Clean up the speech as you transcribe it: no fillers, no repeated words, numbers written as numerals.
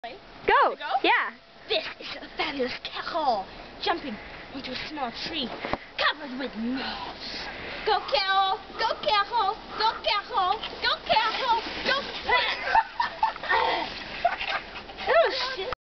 Go! Yeah! This is a fabulous cat jumping into a small tree covered with moss. Go, Carrie!